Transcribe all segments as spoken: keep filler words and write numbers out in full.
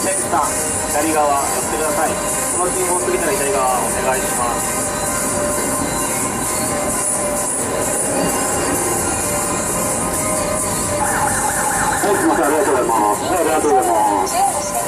センター左側寄ってください。この信号を過ぎたら左側お願いします。はい、すみません、ありがとうございます。はい、ありがとうございます。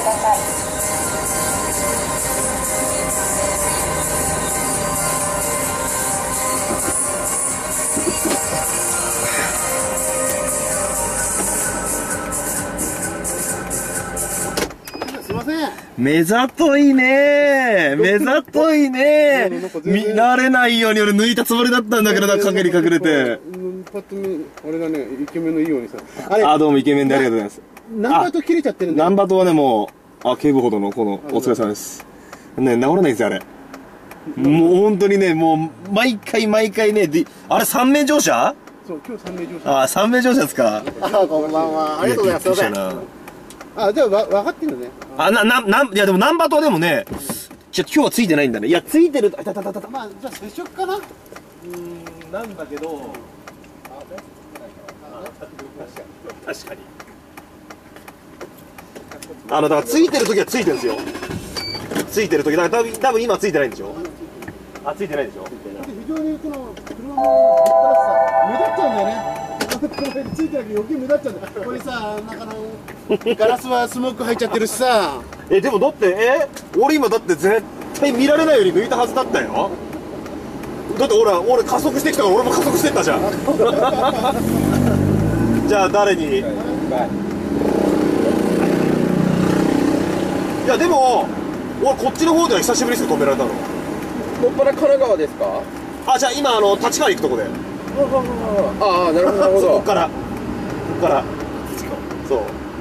すみません。 目ざといねー。目ざといねー。見られないように俺抜いたつもりだったんだけどな、陰に隠れて。 パッと見、俺がね、イケメンのいいようにさ。 あれあ、どうもイケメンでありがとうございます。 ナンバーと切れちゃってるんだよ。 ナンバーとはね、もう、あ、警部ほどのこの、お疲れ様です。ね、治らないですよ、あれ。もう本当にね、もう、毎回毎回ね、あれさん名乗車？ そう、今日さん名乗車。 あ、さん名乗車ですか。 あ、こんばんは。ありがとうございます。すいません。あ、じゃあ、わ、分かってんのね。 あ、な、な、な、いやでもナンバーとでもね、じゃ今日はついてないんだね。いや、ついてる、あたたたたた。 まあ、じゃあ接触かな？うーん、なんだけど、確かに。あの、だからついてるときはついてるんですよ。ついてるとき、だから多分、多分今ついてないんでしょ？あ、ついてないでしょ？ 非常にこの車も目立っちゃうんだよね。この辺についてなきゃ余計目立っちゃうんだよ。これさ、中のガラスはスモーク入っちゃってるしさ。 え、でもだって、え俺今だって絶対見られないように抜いたはずだったよ。だって俺、俺加速してきたから俺も加速してったじゃん。じゃあ誰に？いやでも、俺こっちの方では久しぶりですよ、止められたの。 もっぱら神奈川ですか？ あ、じゃあ今あの立川行くとこで。 ああ、なるほどなるほど。 こっからこっからそう。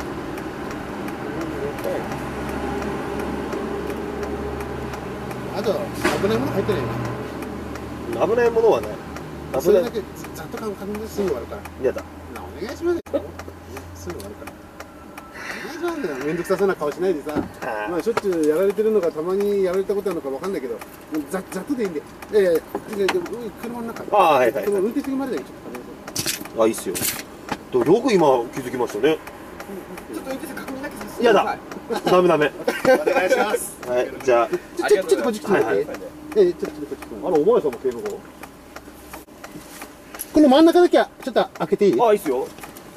あと危ないもの入ってないよ。 危ないものはね。 それだけざっと確認ですぐ終わるから。 嫌だ。 お願いしますよ。すぐ終わるから。お願いしますよ。めんどくさそうな顔しないでさ。まあしょっちゅうやられてるのかたまにやられたことあるのかわかんないけど、ざざっとでいいんで。ええ、車の中。 ああ、はいはい。 運転席までだけちょっと確認する。 あ、いいっすよ。よく今気づきましたね。 ちょっと運転席確認だけさせて。 嫌だ。ダメダメ。 お願いします。 はい、じゃあ。 ちょっとこっち来て。ええ、ちょっとこっち来て。 あの、お前さんも警部補？ この真ん中だけはちょっと開けていい？ あ、いいっすよ。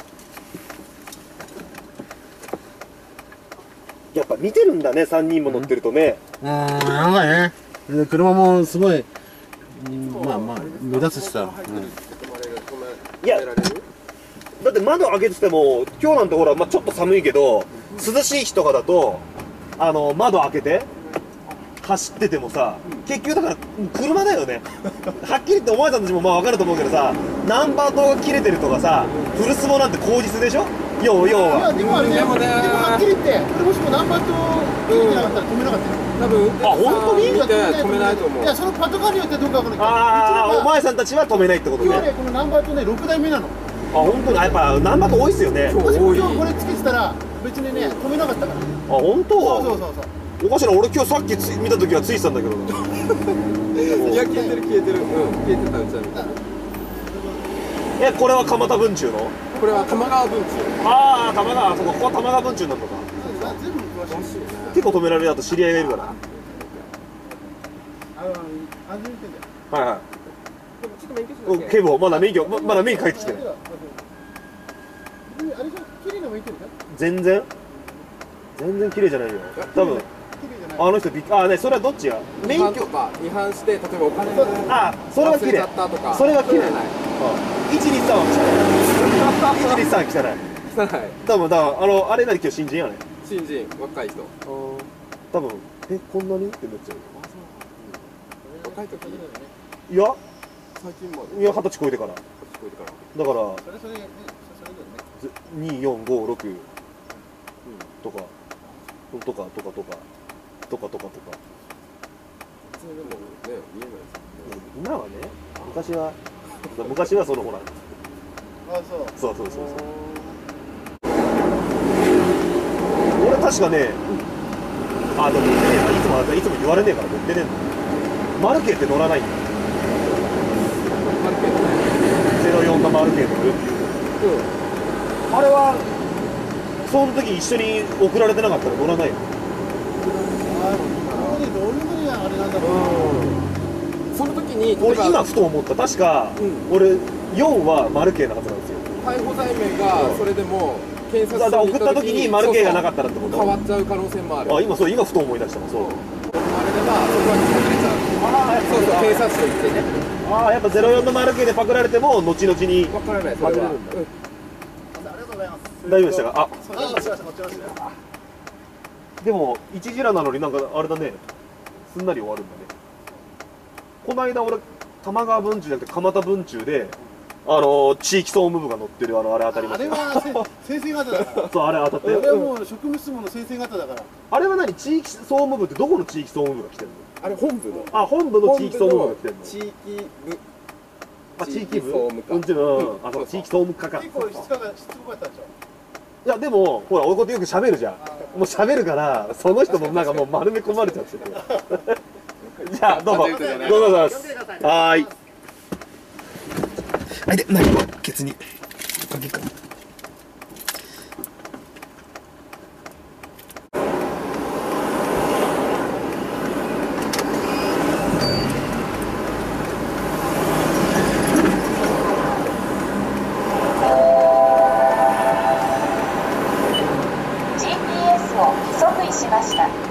やっぱ見てるんだね、さんにんも乗ってるとね。 うん、なんかね。車もすごい、まあまあ、目立つしさ。 いや、だって窓開けてても、今日なんてほら、まあ、ちょっと寒いけど、涼しい日とかだと、あの、窓開けて、走っててもさ、結局だから車だよね。はっきり言ってお前さんたちもまあ分かると思うけどさ、ナンバー灯が切れてるとかさ、フルスモなんて口実でしょ、要要は。 いやでもあれね、でもはっきり言って、これもしもナンバー灯切れてなかったら止めなかったよ。 多分あ、本当に？ 見て止めないと思う。 いや、そのパトカーによってどうかわからないけど、 ああ、お前さんたちは止めないってことね。 今日ね、このナンバー灯ね、ろくだいめなの。 あ、本当に、やっぱナンバー灯多いっすよね。 もしも今日これつけてたら、別にね、止めなかったから。 あ、本当？ そうそうそうそう。 おかしいな、俺今日さっきつ見た時はついてたんだけどな。 いや、消えてる消えてる。うん、消えてたうちは見た。 え、これは蒲田文中の？ これは玉川文中。 ああ、玉川、そうか、ここは玉川文中になるのか。 全部詳しい。 結構止められる、あと知り合いがいるから。 あの、安全運転で。 はいはい。 ちょっと免許証だけ。 警部補、まだ免許、ままだ免許返ってきてない。 あれじゃ、綺麗な免許でしょ？ 全然全然綺麗じゃないよ。多分綺麗じゃない。 あの人びっあね、それはどっちや？免許違反とか違反して、例えばお金あ、それは綺麗。 忘れちゃったとか。 それは綺麗。 そういうのはない。 いちにさんは汚い。いちにさん汚い。 汚い。 多分だからあのあれなり今日新人やね。 新人、若い人。 多分えこんなにってなっちゃう。 若い時に。 いや最近まで。 いや二十歳超えてから。 聞こえてから。 だからそれそれね、それだよね。 に、よん、ご、ろくとかとかとかとかとかとかとか。 普通でもね、見えないですよね。 今はね、昔は昔はそのほら。 あ、そう。 そうそうそうそう。俺確かね、あ、でもね、いつもいつも言われねえから乗ってねえんだ。マルケって乗らないんだ。 マルケットね。 ゼロよんのマルケ乗るっていう。あれはその時一緒に送られてなかったら乗らないよ。 ああ、どういうふうにあれなんだろうな。 その時に例えば俺今ふと思った。確か、 うん俺よんはマルケイなはずなんですよ。 逮捕罪名がそれでも検察だから送った署に行った時にマルケイがなかったらってこと。 変わっちゃう可能性もある。 あ、今そう今ふと思い出したもん。そう。 あれでまあそこは外れちゃう。 ああ、やっぱそうそう警察署行ってね。 ああ、やっぱゼロよんのマルケイでパクられても後々にわからないそれは。 パクれるんだ。 ありがとうございます。 大丈夫でしたか。あ、 あ、こちらこちらこちら。 でも一時らなのになんかあれだね。すんなり終わるんだね。この間俺玉川文中じゃなくて蒲田文中で。あの地域総務部が乗ってるあのあれ当たりまあれしたよ。 はせ先生方だから。 そうあれ当たってあれはる。 もう職務質問の先生方だから。 あれは何地域総務部ってどこの地域総務部が来てるの？ あれ本部のあ、本部の地域総務部が来てるの？ 地域部。 あ、地域部？ 地域総務課うん、うん、 うんあ、そう地域総務課か。 結構しつこかしつこかったでしょ。 いやでもほら俺ことよく喋るじゃん。もう喋るからその人もなんかもう丸め込まれちゃってて。じゃあどうもどうぞどうぞ。はーい。はいで何ケツにかけか。 ジーピーエス を即位しました。